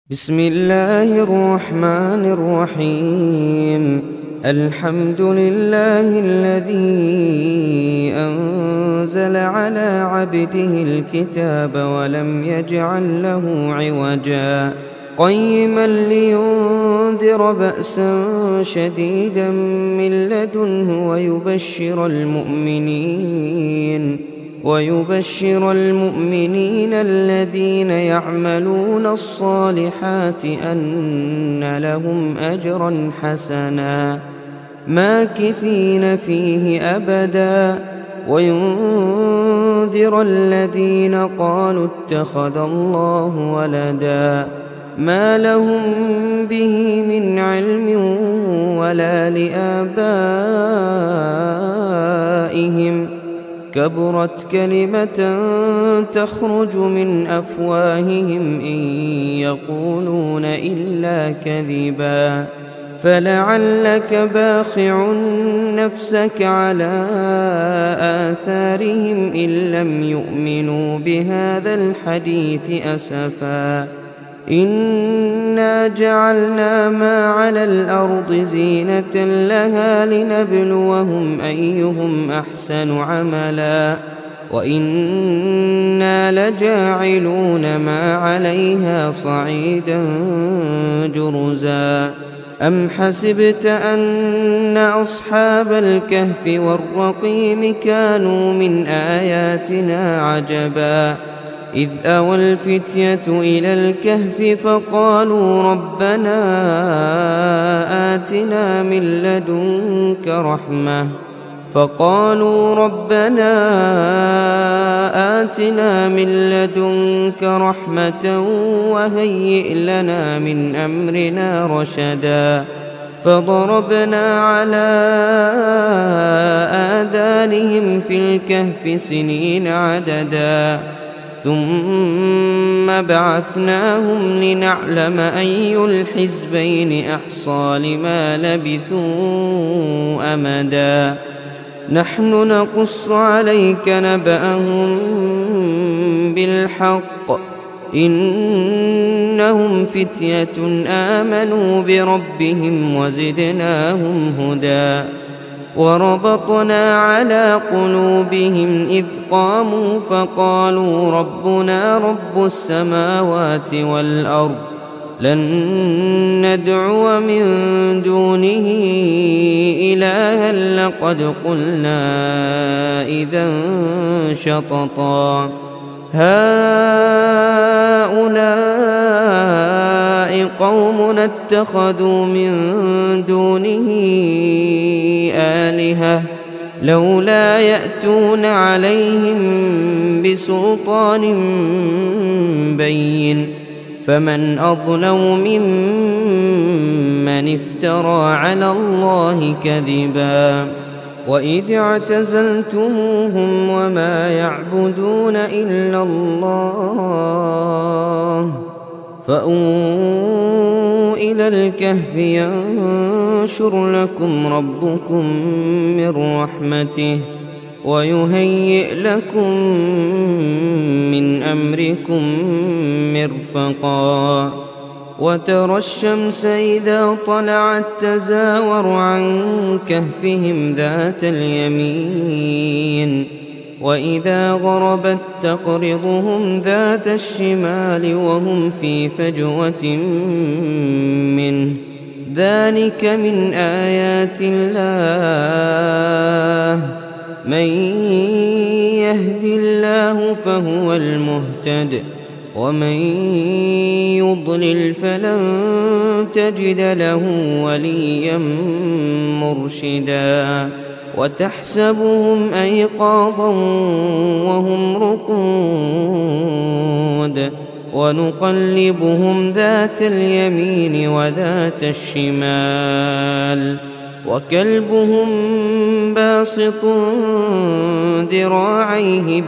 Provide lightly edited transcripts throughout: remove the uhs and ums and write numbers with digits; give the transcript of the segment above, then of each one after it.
بسم الله الرحمن الرحيم. الحمد لله الذي أنزل على عبده الكتاب ولم يجعل له عوجا قيما لينذر بأسا شديدا من لدنه ويبشر المؤمنين الذين يعملون الصالحات أن لهم أجرا حسنا ماكثين فيه أبدا وينذر الذين قالوا اتخذ الله ولدا ما لهم به من علم ولا لآبائهم كبرت كلمة تخرج من أفواههم إن يقولون إلا كذبا فلعلك باخع نفسك على آثارهم إن لم يؤمنوا بهذا الحديث أسفا إنا جعلنا ما على الأرض زينة لها لنبلوهم أيهم أحسن عملا وإنا لجاعلون ما عليها صعيدا جرزا أم حسبت أن أصحاب الكهف والرقيم كانوا من آياتنا عجبا إذ أوى الفتية إلى الكهف فقالوا ربنا آتنا من لدنك رحمة وهيئ لنا من أمرنا رشدا فضربنا على آذانهم في الكهف سنين عددا ثم بعثناهم لنعلم أي الحزبين أحصى لما لبثوا أمدا نحن نقص عليك نبأهم بالحق إنهم فتية آمنوا بربهم وزدناهم هدى وربطنا على قلوبهم إذ قاموا فقالوا ربنا رب السماوات والأرض لن ندعو من دونه إلها لقد قلنا إذا شططا هؤلاء قومنا اتخذوا من دونه آلهة لولا يأتون عليهم بسلطان بين فمن أظلم ممن افترى على الله كذبا وإذ اعتزلتموهم وما يعبدون إلا الله فأووا إلى الكهف ينشر لكم ربكم من رحمته ويهيئ لكم من أمركم مرفقا وترى الشمس إذا طلعت تزاور عن كهفهم ذات اليمين وإذا غربت تقرضهم ذات الشمال وهم في فجوة منه ذلك من آيات الله من يهد الله فهو المهتد ومن يضلل فلن تجد له وليا مرشدا وتحسبهم أيقاظا وهم رقود ونقلبهم ذات اليمين وذات الشمال وكلبهم باسط ذراعيه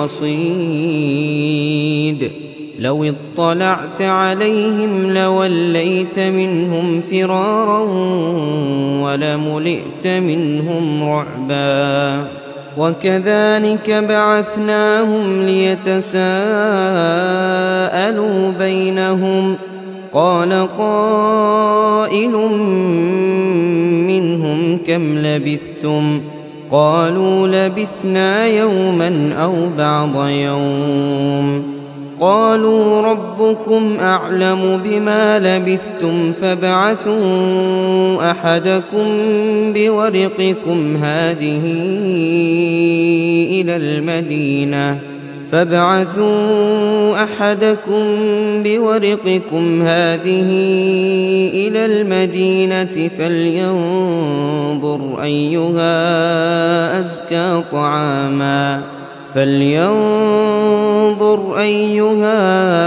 بالوصيد لو اطلعت عليهم لوليت منهم فرارا ولملئت منهم رعبا وكذلك بعثناهم ليتساءلوا بينهم قال قائل منهم كم لبثتم قالوا لبثنا يوما أو بعض يوم قالوا ربكم أعلم بما لبثتم فابعثوا أحدكم بورقكم هذه إلى المدينة فلينظر أيها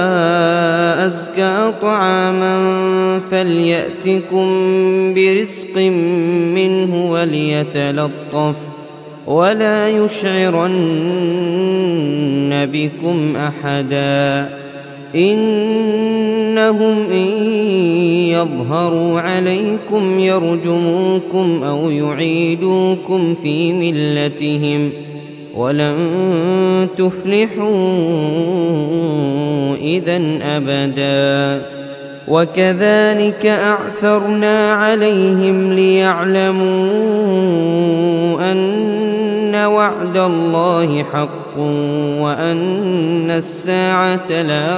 أزكى طعاما فليأتكم برزق منه وليتلطف ولا يشعرن بكم أحدا إنهم إن يظهروا عليكم يرجموكم أو يعيدوكم في ملتهم ولن تفلحوا إذن أبدا وكذلك أعثرنا عليهم ليعلموا أن وعد الله حق وأن الساعة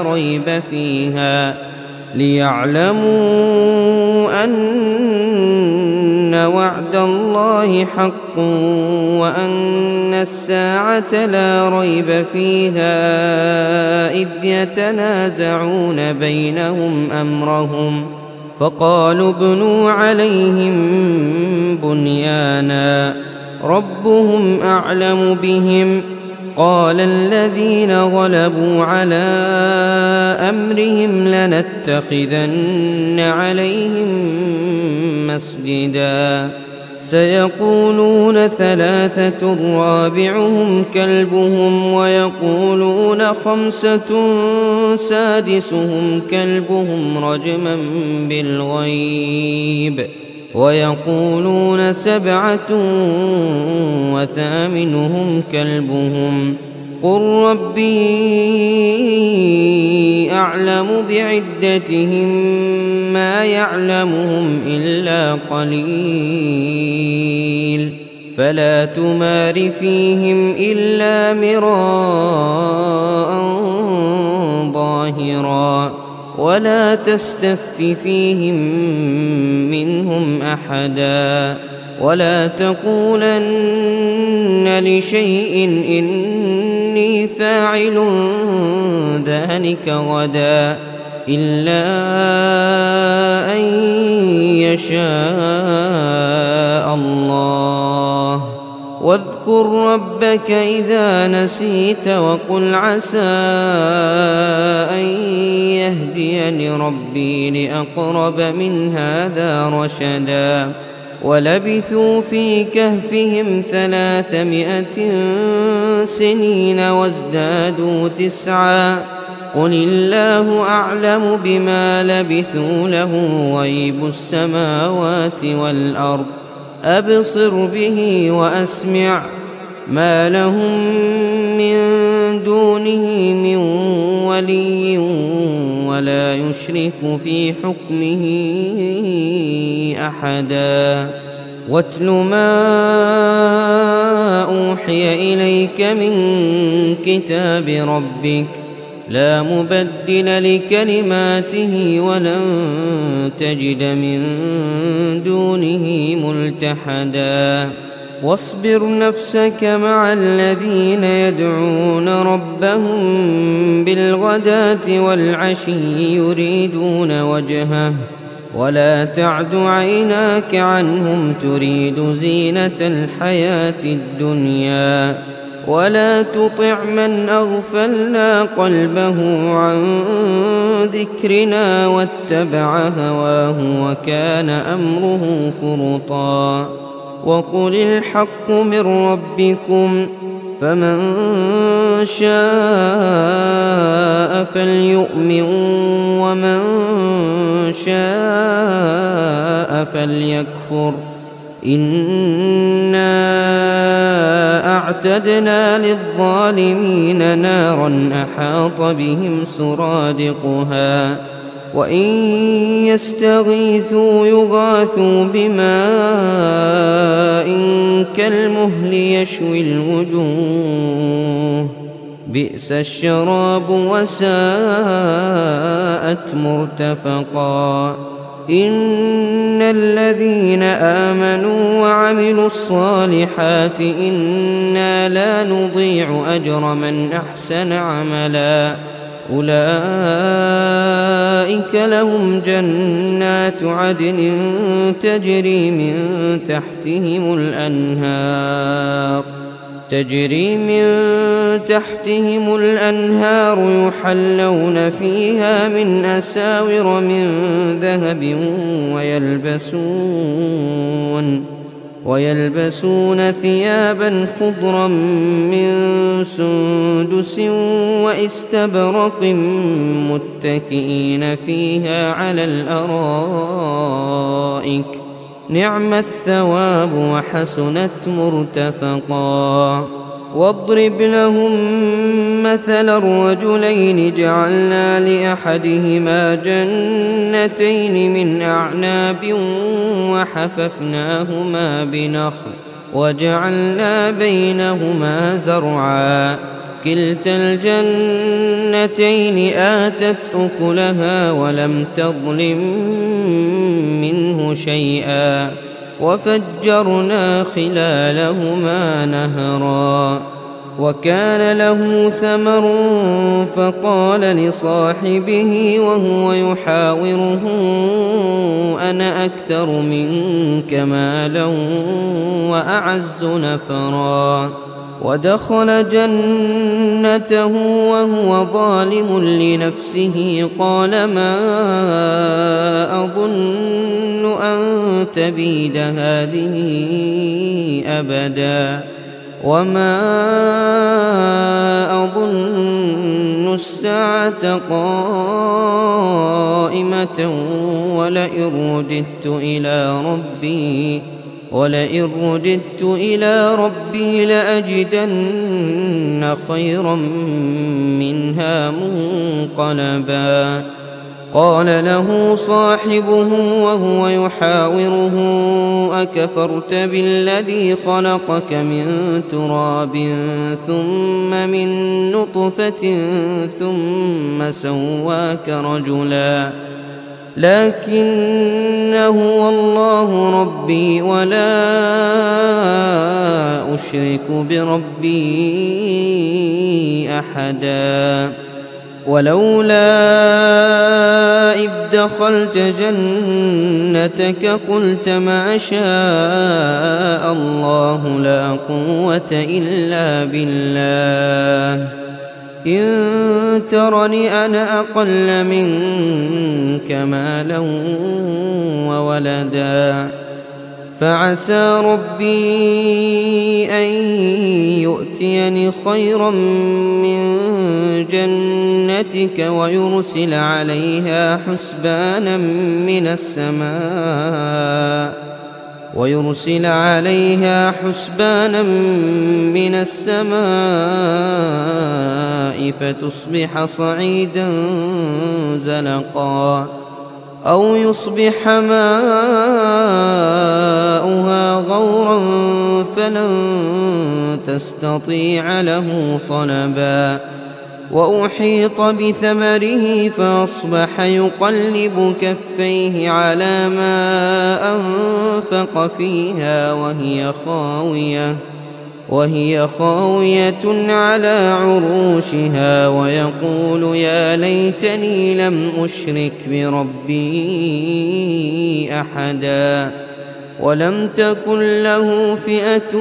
لا ريب فيها إذ يتنازعون بينهم أمرهم فقالوا ابنوا عليهم بنيانا ربهم أعلم بهم قال الذين غلبوا على أمرهم لنتخذن عليهم مسجدا سيقولون ثلاثة رابعهم كلبهم ويقولون خمسة سادسهم كلبهم رجما بالغيب ويقولون سبعة وثامنهم كلبهم قل ربي أعلم بعدتهم ما يعلمهم إلا قليل فلا تمار فيهم إلا مراء ظاهرا ولا تستفت فيهم منهم أحدا ولا تقولن لشيء إني فاعل ذلك غدا إلا أن يشاء الله واذكر ربك إذا نسيت وقل عسى أن يهديني ربي لأقرب من هذا رشدا ولبثوا في كهفهم 300 سنين وازدادوا 9 قل الله أعلم بما لبثوا له غيب السماوات والأرض أبصر به وأسمع ما لهم من دونه من ولي ولا يشرك في حكمه أحدا واتل ما أوحي إليك من كتاب ربك لا مبدل لكلماته ولن تجد من دونه ملتحدا واصبر نفسك مع الذين يدعون ربهم بالغداة والعشي يريدون وجهه ولا تعد عيناك عنهم تريد زينة الحياة الدنيا ولا تطع من أغفلنا قلبه عن ذكرنا واتبع هواه وكان أمره فرطا وقل الحق من ربكم فمن شاء فليؤمن ومن شاء فليكفر إنا أعتدنا للظالمين نارا أحاط بهم سرادقها وإن يستغيثوا يغاثوا بماء كالمهل يشوي الوجوه بئس الشراب وساءت مرتفقا إن الذين آمنوا وعملوا الصالحات إنا لا نضيع أجر من أحسن عملا أولئك لهم جنات عدن تجري من تحتهم الأنهار يحلون فيها من أساور من ذهب ويلبسون ثيابا خضرا من سندس واستبرق متكئين فيها على الأرائك نعم الثواب وحسنت مرتفقا واضرب لهم مثل الرجلين جعلنا لأحدهما جنتين من أعناب وحففناهما بنخل وجعلنا بينهما زرعا كلتا الجنتين آتت أكلها ولم تظلم منه شيئا وفجرنا خلالهما نهرا وكان له ثمر فقال لصاحبه وهو يحاوره أنا أكثر منك مالا وأعز نفرا ودخل جنته وهو ظالم لنفسه قال ما أظن أن تبيد هذه أبدا وما أظن الساعة قائمة ولئن رددت إلى ربي لأجدن خيرا منها منقلبا قال له صاحبه وهو يحاوره أكفرت بالذي خلقك من تراب ثم من نطفة ثم سواك رجلا لكن هو الله ربي ولا أشرك بربي أحدا ولولا إذ دخلت جنتك قلت ما شاء الله لا قوة إلا بالله إن ترني أنا أقل منك مالا وولدا فعسى ربي أن يؤتيني خيرا من جنتك ويرسل عليها حسبانا من السماء فتصبح صعيدا زلقا أو يصبح ماؤها غورا فلن تستطيع له طلبا وأحيط بثمره فأصبح يقلب كفيه على ما أنفق فيها وهي خاوية على عروشها ويقول يا ليتني لم أشرك بربي أحدا ولم تكن له فئة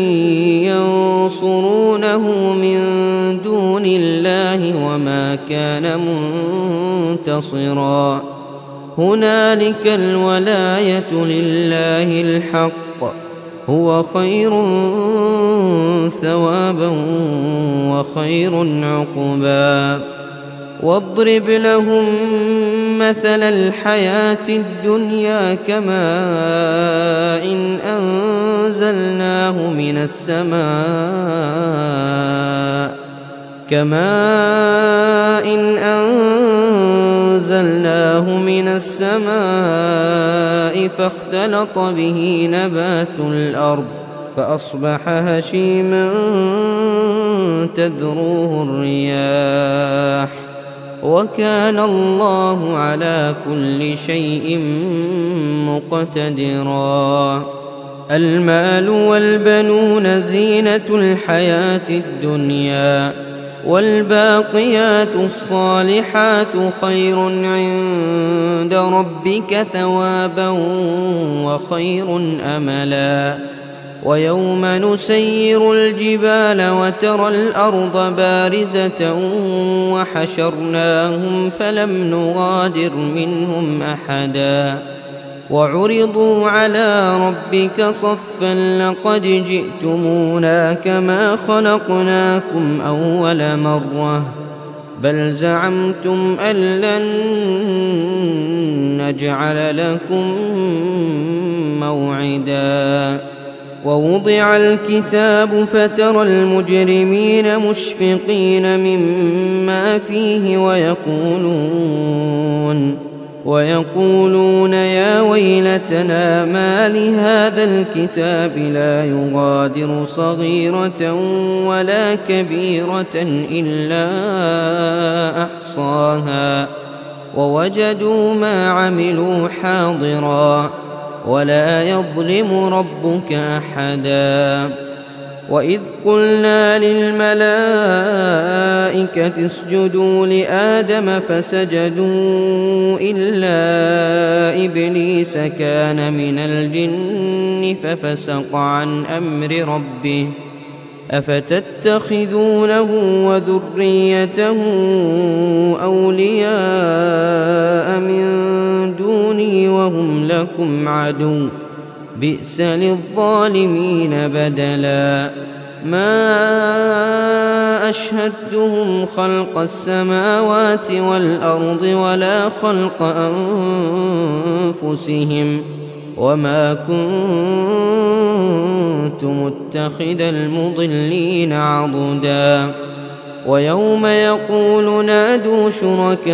ينصرونه من دون الله وما كان منتصرا هنالك الولاية لله الحق هو خير ثوابا وخير عقبا واضرب لهم مثل الحياة الدنيا كماء أنزلناه من السماء فاختلط به نبات الأرض فأصبح هشيما تذروه الرياح وكان الله على كل شيء مقتدرا. المال والبنون زينة الحياة الدنيا والباقيات الصالحات خير عند ربك ثوابا وخير أملا. ويوم نسير الجبال وترى الأرض بارزة وحشرناهم فلم نغادر منهم أحدا وعرضوا على ربك صفا لقد جئتمونا كما خلقناكم أول مرة بل زعمتم أن لن نجعل لكم موعدا. ووضع الكتاب فترى المجرمين مشفقين مما فيه ويقولون يا ويلتنا ما لهذا الكتاب لا يغادر صغيرة ولا كبيرة إلا أحصاها ووجدوا ما عملوا حاضرا ولا يظلم ربك أحدا. وإذ قلنا للملائكة اسجدوا لآدم فسجدوا إلا إبليس كان من الجن ففسق عن أمر ربه أفتتخذونه وذريته أولياء من دوني وهم لكم عدو بئس للظالمين بدلا. ما أشهدتهم خلق السماوات والأرض ولا خلق أنفسهم وما كنت متخذ المضلين عضدا. ويوم يقول نادوا شركائي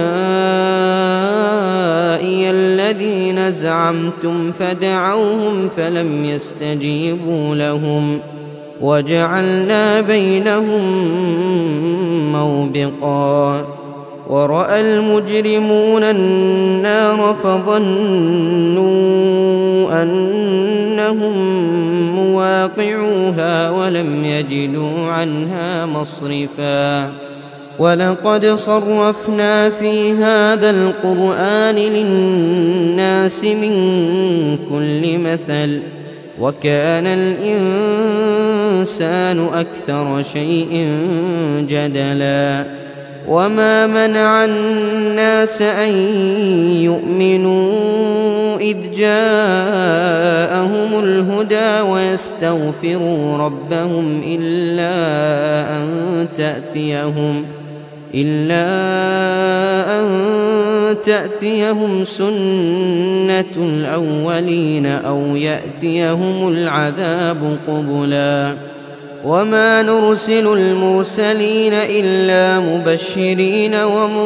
الذين زعمتم فدعوهم فلم يستجيبوا لهم وجعلنا بينهم موبقا. ورأى المجرمون النار فظنوا أنهم مواقعوها ولم يجدوا عنها مصرفا. ولقد صرفنا في هذا القرآن للناس من كل مثل وكان الإنسان أكثر شيء جدلا. وما منع الناس أن يؤمنوا إذ جاءهم الهدى ويستغفروا ربهم إلا أن تأتيهم سنة الأولين أو يأتيهم العذاب قبلا. وما نرسل المرسلين إلا مبشرين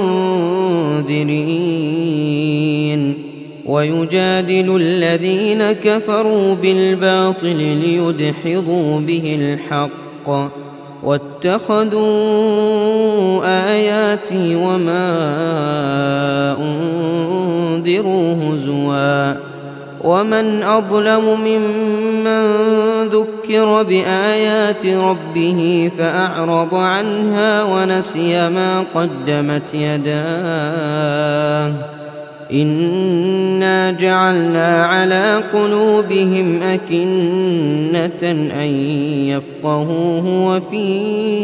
ومنذرين ويجادل الذين كفروا بالباطل ليدحضوا به الحق واتخذوا آياتي وما أنذروا هزوا. ومن أظلم ممن ذكر بآيات ربه فأعرض عنها ونسي ما قدمت يداه إنا جعلنا على قلوبهم أكنة أن يفقهوه وفي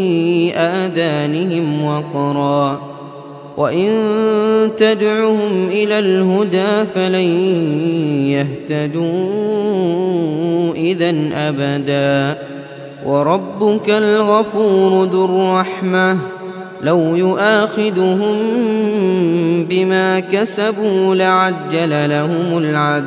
آذانهم وقرا وإن تدعهم إلى الهدى فلن يهتدوا إذن أبدا. وربك الغفور ذو الرحمة لو يؤاخذهم بما كسبوا لعجل لهم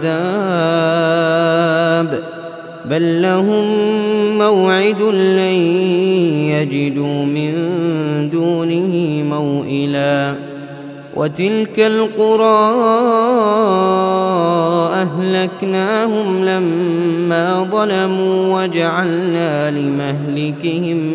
العذاب بل لهم موعد لن يجدوا من دونه موئلا. وتلك القرى أهلكناهم لما ظلموا وجعلنا لمهلكهم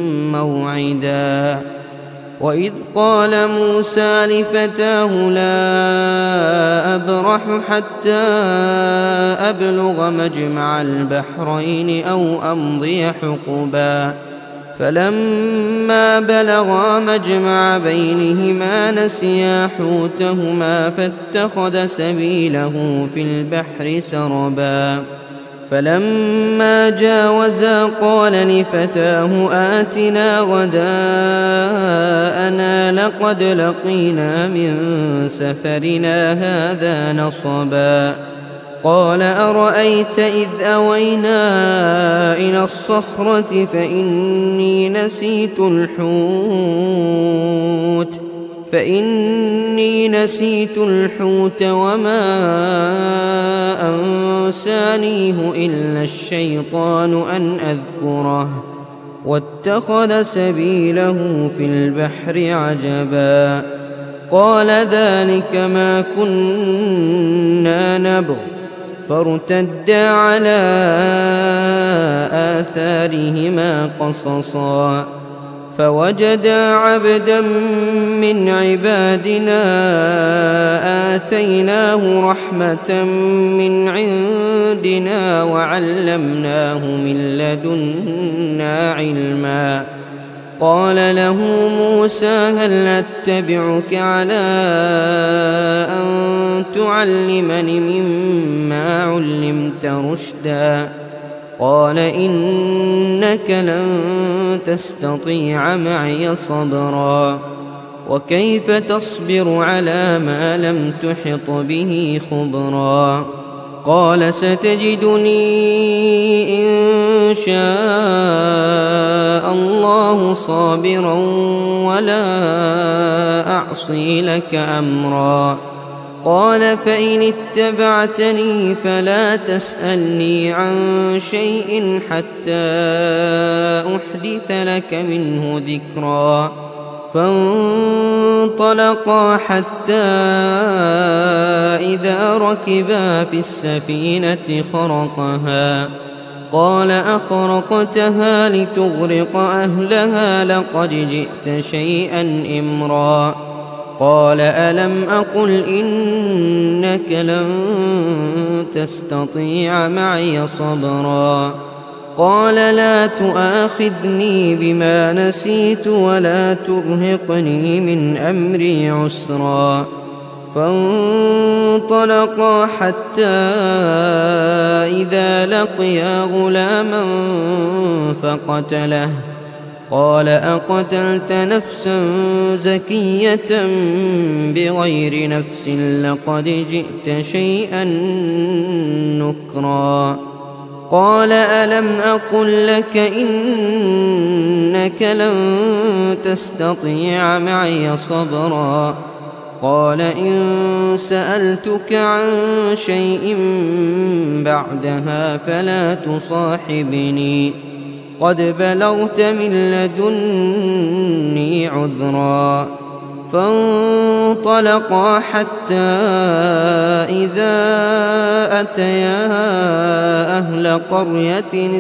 موعدا وإذ قال موسى لفتاه لا أبرح حتى أبلغ مجمع البحرين أو أمضي حقبا فلما بلغا مجمع بينهما نسيا حوتهما فاتخذ سبيله في البحر سربا فلما جاوزا قال لفتاه آتنا غداءنا لقد لقينا من سفرنا هذا نصبا قال أرأيت إذ أوينا إلى الصخرة فإني نسيت الحوت وما أنسانيه إلا الشيطان أن أذكره واتخذ سبيله في البحر عجبا قال ذلك ما كنا نبغ فارتدا على آثارهما قصصا فوجدا عبدا من عبادنا آتيناه رحمة من عندنا وعلمناه من لدنا علما قال له موسى هل أتبعك على أن تعلمني مما علمت رشدا قال إنك لن تستطيع معي صبرا وكيف تصبر على ما لم تحط به خبرا قال ستجدني إن شاء الله صابرا ولا أعصي لك أمرا قال فإن اتبعتني فلا تسألني عن شيء حتى أحدث لك منه ذكرا فانطلقا حتى إذا ركبا في السفينة خرقها قال أخرقتها لتغرق أهلها لقد جئت شيئا إمرا قال ألم أقل إنك لن تستطيع معي صبرا قال لا تؤاخذني بما نسيت ولا ترهقني من أمري عسرا فانطلقا حتى إذا لقيا غلاما فقتله قال أقتلت نفسا زكية بغير نفس لقد جئت شيئا نكرا قال ألم أقل لك إنك لن تستطيع معي صبرا قال إن سألتك عن شيء بعدها فلا تصاحبني قد بلغت من لدني عذرا فانطلقا حتى إذا أتيا أهل قرية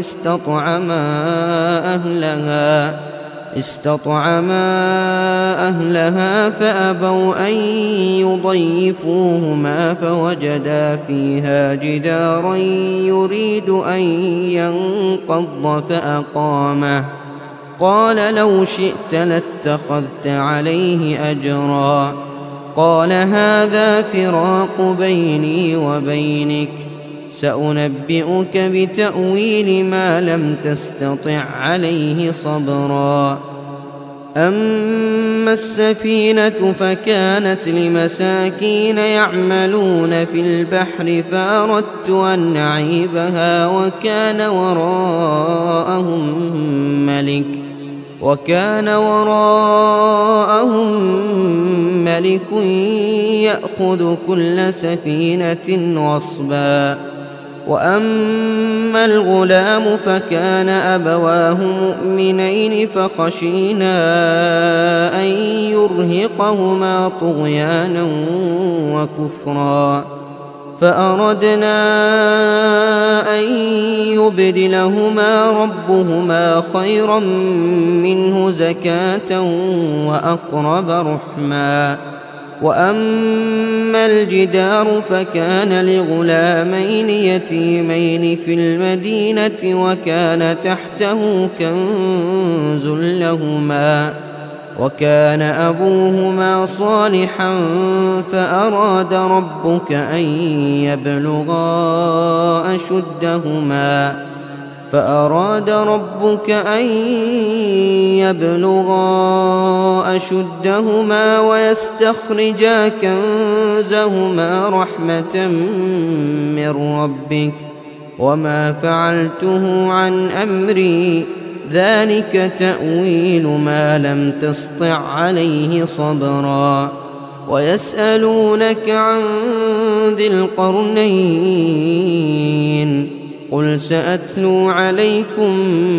استطعما أهلها فأبوا أن يضيفوهما فوجدا فيها جدارا يريد أن ينقض فأقامه قال لو شئت لاتخذت عليه أجرا قال هذا فراق بيني وبينك سأنبئك بتأويل ما لم تستطع عليه صبرا أما السفينة فكانت لمساكين يعملون في البحر فأردت أن أعيبها وكان وراءهم ملك يأخذ كل سفينة غصبا وأما الغلام فكان أبواه مؤمنين فخشينا أن يرهقهما طغيانا وكفرا فأردنا أن يبدلهما ربهما خيرا منه زكاة وأقرب رحما. وأما الجدار فكان لغلامين يتيمين في المدينة وكان تحته كنز لهما وكان أبوهما صالحا فأراد ربك أن يبلغا أشدهما ويستخرجا كنزهما رحمة من ربك وما فعلته عن أمري ذلك تأويل ما لم تسطع عليه صبرا. ويسألونك عن ذي القرنين قل سأتلو عليكم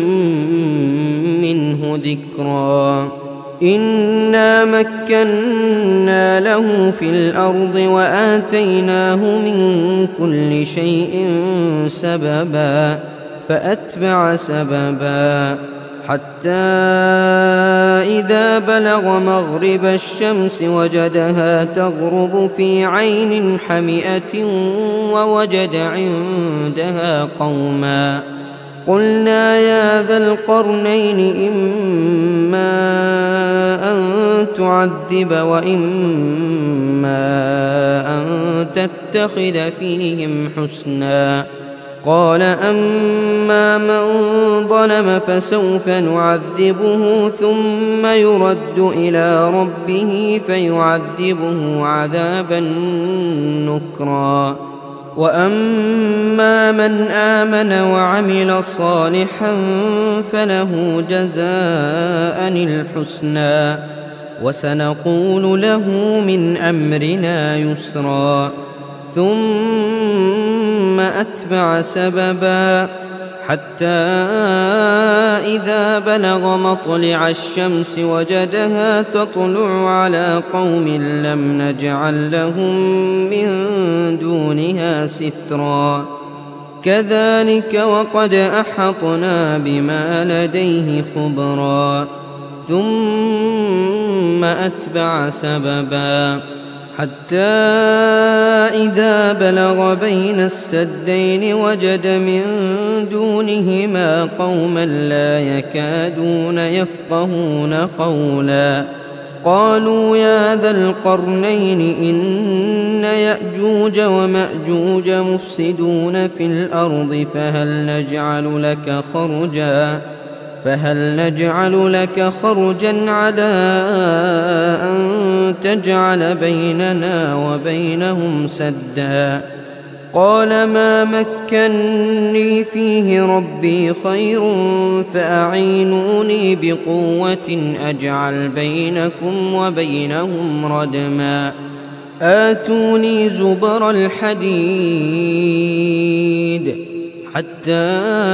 منه ذكرا. إنا مكنا له في الأرض وآتيناه من كل شيء سببا فأتبع سببا حتى إذا بلغ مغرب الشمس وجدها تغرب في عين حمئة ووجد عندها قوما قلنا يا ذا القرنين إما أن تعذب وإما أن تتخذ فيهم حسنا. قال أما من ظلم فسوف نعذبه ثم يرد إلى ربه فيعذبه عذابا نكرا. وأما من آمن وعمل صالحا فله جزاء الحسنى وسنقول له من أمرنا يسرا. ثم أتبع سببا حتى إذا بلغ مطلع الشمس وجدها تطلع على قوم لم نجعل لهم من دونها سترا. كذلك وقد أحطنا بما لديه خبرا. ثم أتبع سببا حتى إذا بلغ بين السدين وجد من دونهما قوما لا يكادون يفقهون قولا. قالوا يا ذا القرنين إن يأجوج ومأجوج مفسدون في الأرض فهل نجعل لك خرجا على أن تجعل بيننا وبينهم سدا. قال ما مكني فيه ربي خير فأعينوني بقوة أجعل بينكم وبينهم ردما. آتوني زبر الحديد حتى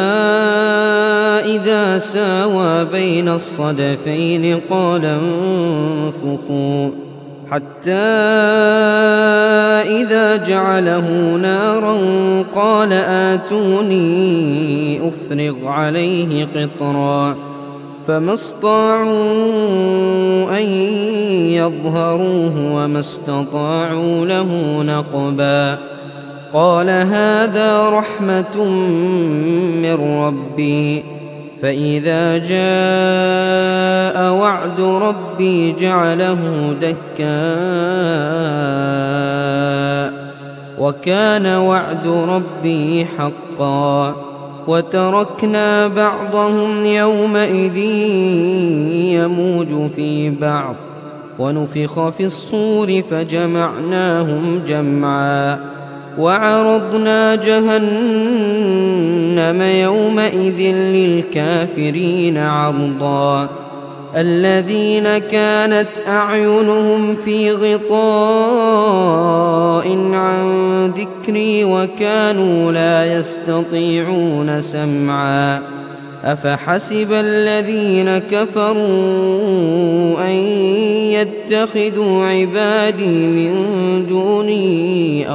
إذا ساوى بين الصدفين قال انفخوا حتى إذا جعله نارا قال آتوني أفرغ عليه قطرا. فما استطاعوا أن يظهروه وما استطاعوا له نقبا. قال هذا رحمة من ربي فإذا جاء وعد ربي جعله دكاء وكان وعد ربي حقا. وتركنا بعضهم يومئذ يموج في بعض ونفخ في الصور فجمعناهم جمعا. وعرضنا جهنم يومئذ للكافرين عرضا. الذين كانت أعينهم في غطاء عن ذكري وكانوا لا يستطيعون سمعا أفحسب الذين كفروا أن يتخذوا عبادي من دوني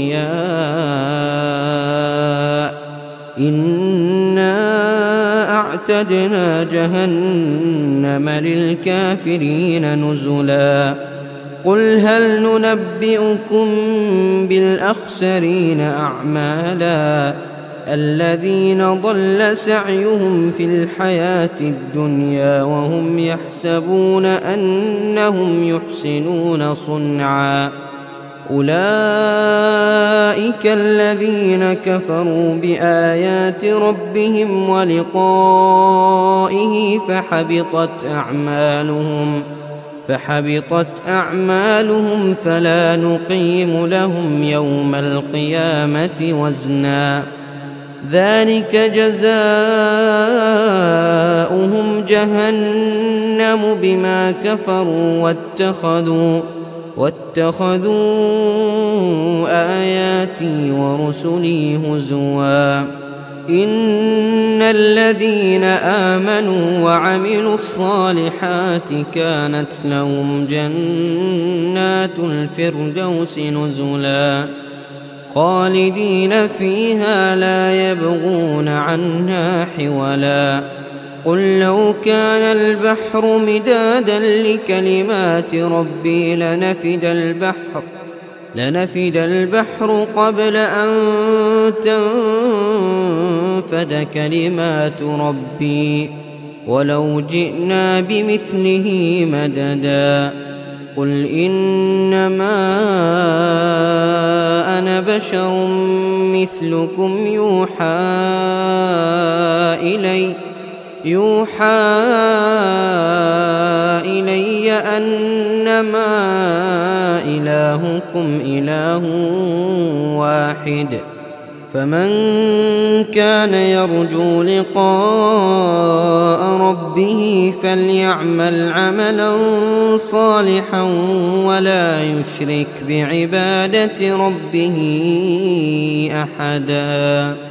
أولياء إنا أعتدنا جهنم للكافرين نزلا قل هل ننبئكم بالأخسرين أعمالا الذين ضل سعيهم في الحياة الدنيا وهم يحسبون أنهم يحسنون صنعا أولئك الذين كفروا بآيات ربهم ولقائه فحبطت أعمالهم فلا نقيم لهم يوم القيامة وزنا ذلك جزاؤهم جهنم بما كفروا واتخذوا آياتي ورسلي هزوا إن الذين آمنوا وعملوا الصالحات كانت لهم جنات الفردوس نزلا خالدين فيها لا يبغون عنها حولا قل لو كان البحر مدادا لكلمات ربي لنفد البحر قبل أن تنفد كلمات ربي ولو جئنا بمثله مددا قل إنما أنا بشر مثلكم يوحى إلي أنما إلهكم إله واحد فمن كان يرجو لقاء ربه فليعمل عملا صالحا ولا يشرك بعبادة ربه أحدا.